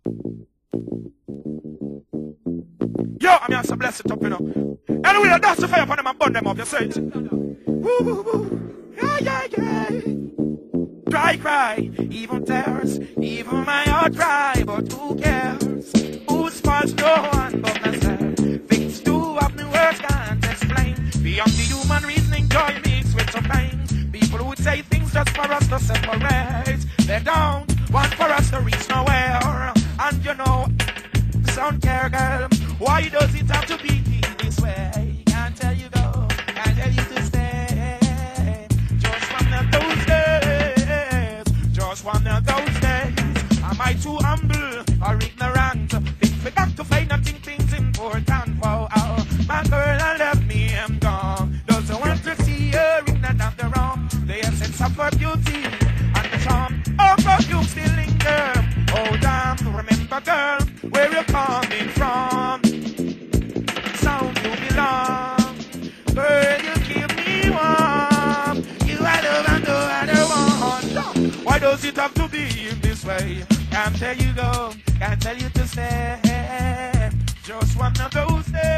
Yo, I'm here to bless it up, you know. Anyway, that's the fire upon them and burn them up, you say it. Woo, woo, woo. Yeah, yeah, yeah. Cry, cry, even tears, even my heart cry, but who cares? Whose fault? No one but myself. Things do have me words can't explain. Beyond the human reasoning, joy mixed with some pain. People would say things just for us to separate. They don't want for us to reach nowhere. And you know, don't care, girl. Why does it have to be this way? Can't tell you go, can't tell you to stay. Just one of those days, just one of those days. Am I too humble or ignorant? Think we got to find nothing things important. Wow, oh, my girl, I left me, I'm gone. Doesn't want to see her in another wrong. The essence of her beauty and the charm of her you still linger. Oh damn, remember girl, where you're coming from. Sound you belong. Girl, you keep me warm. You I love and no other one. Why does it have to be in this way? Can't tell you go, can't tell you to stay. Just one of those days.